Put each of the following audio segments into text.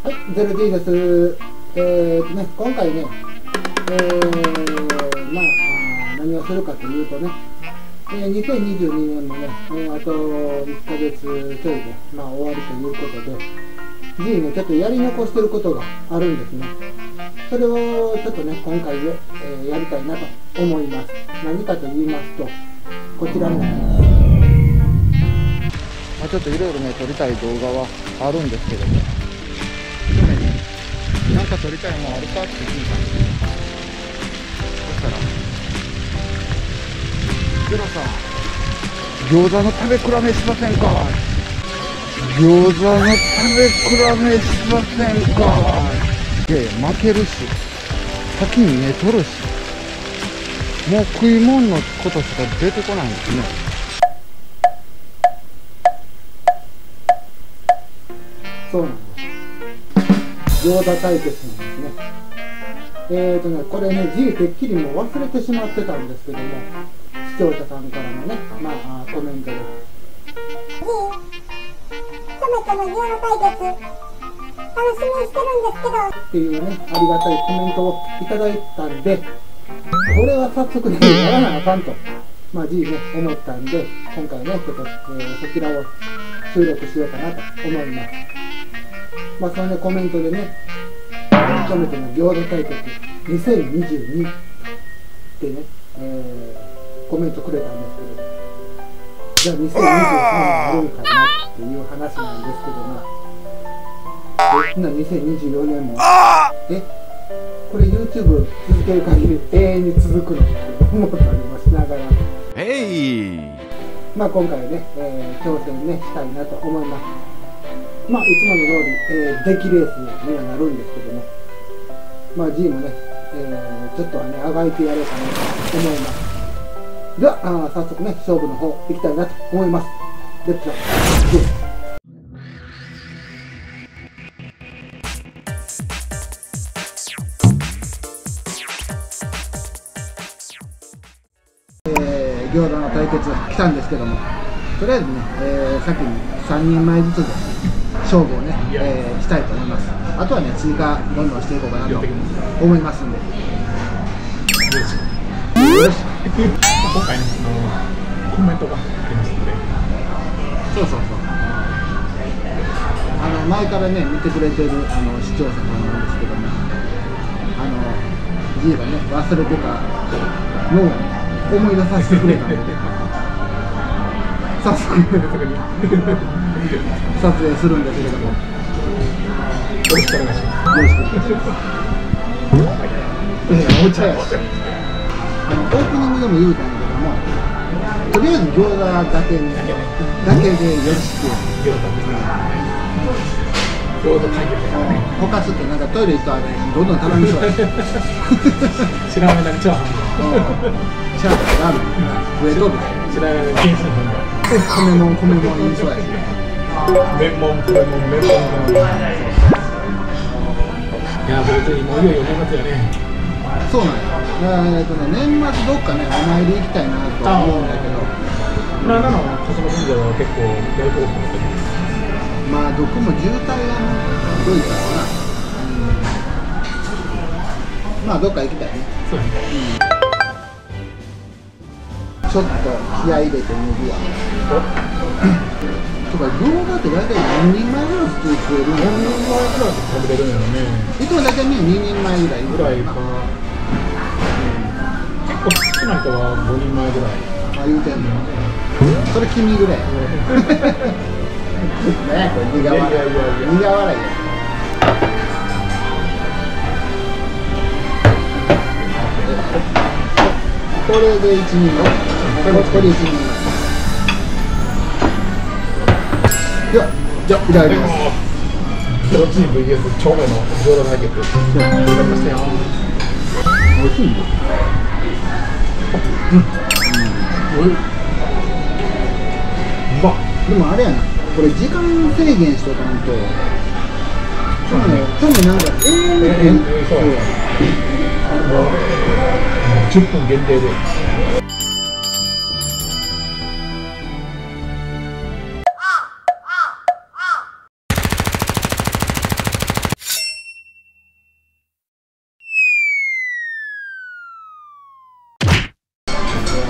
はい、ゼロ D です。今回ね、何をするかというとね、2022年もね、あと1ヶ月ちょいで、終わりということで、G ね、ちょっとやり残してることがあるんですね。それをちょっとね、今回で、やりたいなと思います。何かと言いますと、こちらになります。ちょっといろいろね、撮りたい動画はあるんですけども、なんか撮りたいもんあるかって聞いたんですよ。そしたら、ゼロさん、餃子の食べ比べしませんか？餃子の食べ比べしませんか？負けるし、先にね、取るし、もう食い物のことしか出てこないんですね。そうなんです。餃子対決なんですね。これね、G てっきりもう忘れてしまってたんですけども、視聴者さんからのね、コメントで。 トメとの餃子対決、楽しみにしてるんですけど。 っていうね、ありがたいコメントをいただいたんで、これは早速ね、やらなあかんと、G ね、思ったんで、今回ね、ちょっと、そちらを収録しようかなと思います。そのね、コメントでね、トメとの餃子対決2022ってね、コメントくれたんですけど、じゃあ2023年あるんかいなっていう話なんですけど2024年もこれ YouTube 続ける限り永遠に続くのって思ったりもしながら、今回ね、挑戦ねしたいなと思います。いつもの通り、出来レースにはなるんですけども、G もね、ちょっとはね、あがいてやろうかなと思います。では、早速ね、勝負の方行きたいなと思います。レッツゴー。餃子の対決来たんですけども、とりあえずね、先に3人前ずつで勝負をね、したいと思います。あとはね、追加どんどんしていこうかなと思いますんで。よし。 今回ね、コメントがありますので。 そう。前からね、見てくれてる視聴者さんなんですけども、G がね、忘れてたのを思い出させてくれたので、早速撮影するんですけども、よろしくお願いします。 お茶やし、オープニングでも言うたんだけども、とりあえず餃子だけでよろしく。 餃子対決だからね。 ほかすってなんかトイレ行ったらどんどん頼みそうやし。 知らない間にチャーハン。 チャーハン、ラーメン、上とる。 知らない間にケースの分が。 米も言いそうやし。 麺もん。いや、本当にもういよいよ年末やね。 そうなんや。年末どっかね、お参り行きたいなと思うんだけど。 なんなの笠間神社は結構やるところですけど。 どこも渋滞が多いからな。どっか行きたいね。 そうですね。 ちょっと気合い入れてみるわ。とか餃子って大体何人前ぐらい普通食えるの？ 何人前ぐらい食べれるんやろね。 いつも大体ね、2人前ぐらいぐらいか。結構好きな人は5人前ぐらい。 言うてんの。それ君ぐらい。ね、これ苦笑いや。これで1人の。これ1人の。じゃあ、いただきます。 ゼロチー VS 超名の餃子対決。わかりましたよ。 美味しいね。でもあれやな。これ時間制限しとかんと。去年なんかそうや。 10分限定で。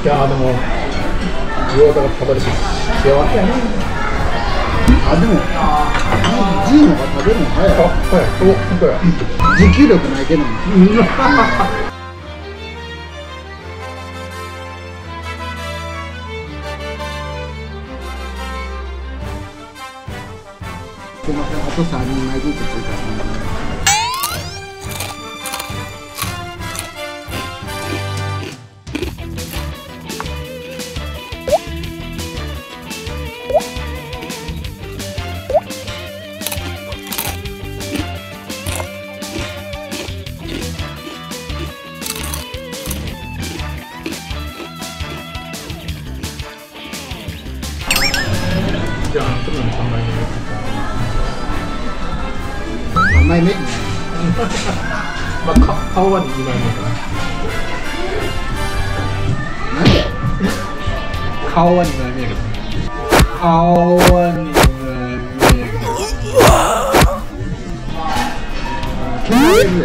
いやーでも餃子が食べれて幸せやね。 あ、でもGのが食べるの早い。 あ、はい、お、本当や。 持久力ないけどね。すいません、あと3人前ずつ追加します。 じゃあ、ちょっと3枚目。 3枚目まあ、顔は2枚目かな。 なんで顔は2枚目やけど。顔は2枚目やけど。 決まれるよ。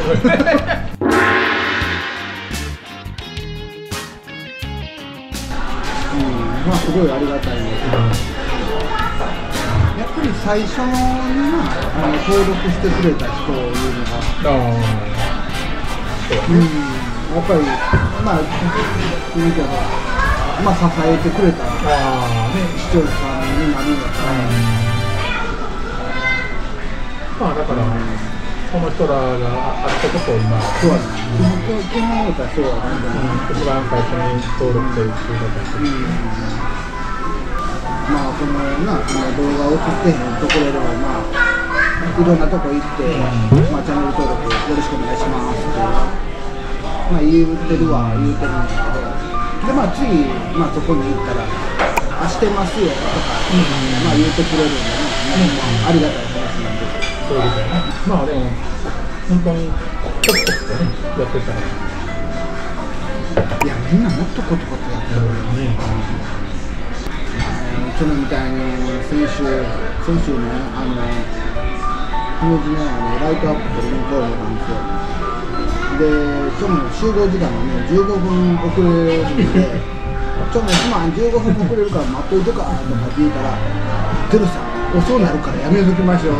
まあすごいありがたいんですけど、やっぱり最初に登録してくれた人いうのが、やっぱりまあ言うけど、まあ支えてくれた視聴者さんになるんだから、 まあだからこの人らがあったことを今そうだね。基本はそうだね。 一番最初に登録してくれた人。 まあこの動画を映ってへんところではまあいろんなとこ行って、まあチャンネル登録よろしくお願いしますってまあ言うてるんだけど、でまあ次まあそこに行ったらしてますよとか、まあ言ってくれるんでね、ありがたい話なんで。 そういうことやね。まあでも本当にちょっとねやってたら、 いやみんなもっとコツコツやってるよね。去年みたいに先週ね、この日ねライトアップ取りに行こうなんですよ。で、ちょっと集合時間がね15分遅れるんで、ちょっとすまん15分遅れるから待っといてかとかって言うから、テルさん遅うなるからやめときましょう。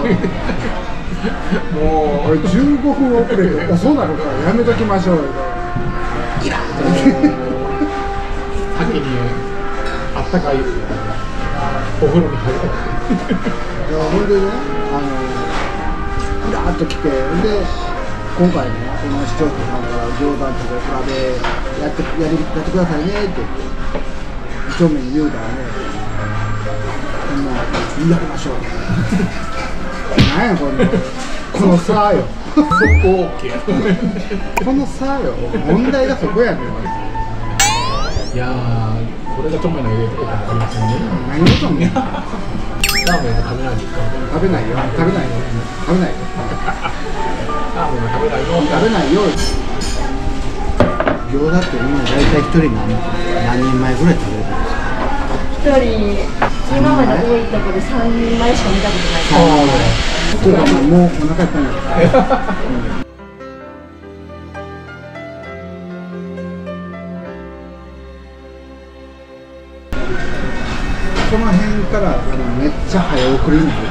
もう俺15分遅れて遅うなるからやめときましょうよ。イラッと先にあったかいお風呂に入りたくて。 いやほんでね、イラッと来て、で今回ね、この視聴者さんから冗談とか比べやってくださいねって言って正面に言うからね、もうやりましょう。なんやこの差よ。 そこ OK この差よ。問題がそこやねん。 いやー、これがトメの入れるとこかもありませんね。 何事もラーメンも食べないですか？ 食べないよ。食べないよ。食べないよ。 ラーメンも食べないよ。 食べないよ。餃子って今大体一人何人前ぐらい食べるんですか？ 一人、今まで多いところで3人前しか見たことない。 そうだ、もうお腹いっぱいになった。この辺からめっちゃ早送りになる。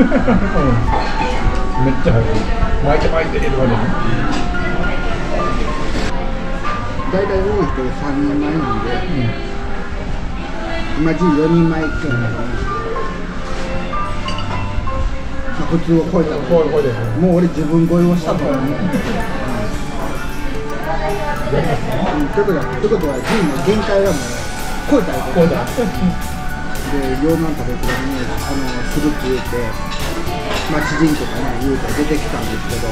めっちゃ早い。巻いて巻いてるわけね。 大体多い人で3人前なんで、今4人前いってるんだから、普通を超えたら、もう俺自分超えをしたと思う。ということはGの限界がもう超えたりとかで、溶岩食べ比べにするって言って、まあ知人とかね言うて出てきたんですけど、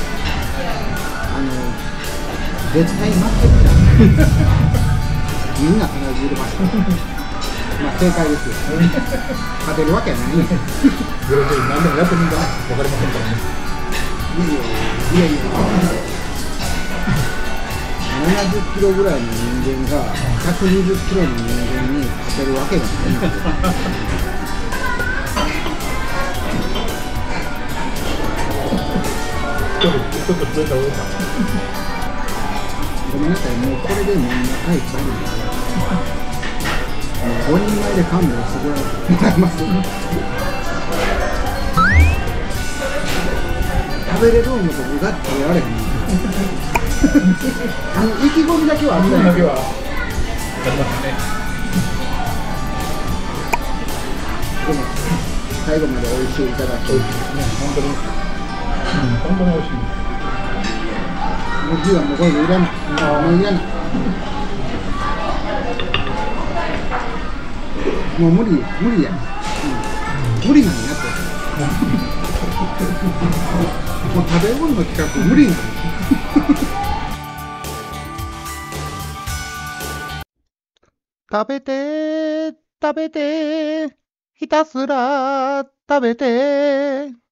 絶対負けるじゃん。みんな必ず入れました。まあ正解ですよ。勝てるわけない。 何でもやってみんな分かりませんからね。 いや70キロぐらいの人間が120キロの人間に勝てるわけがないんですよ。 ちょっと増えた上か。 ごめんなさい、もうこれでみんな書いてあるんですよ。 5人前で勘弁してもらえます。食べれる思うと僕だって食べられへん。意気込みだけはあったんやけど。 ありますね。 でも最後まで美味しいいただき。 美味しいですね。本当に。本当に美味しい。 もうはもうこれもいらない。もういらない。もう無理や。無理なんやって。もう食べ物の企画無理なんや。食べて、ひたすら食べて。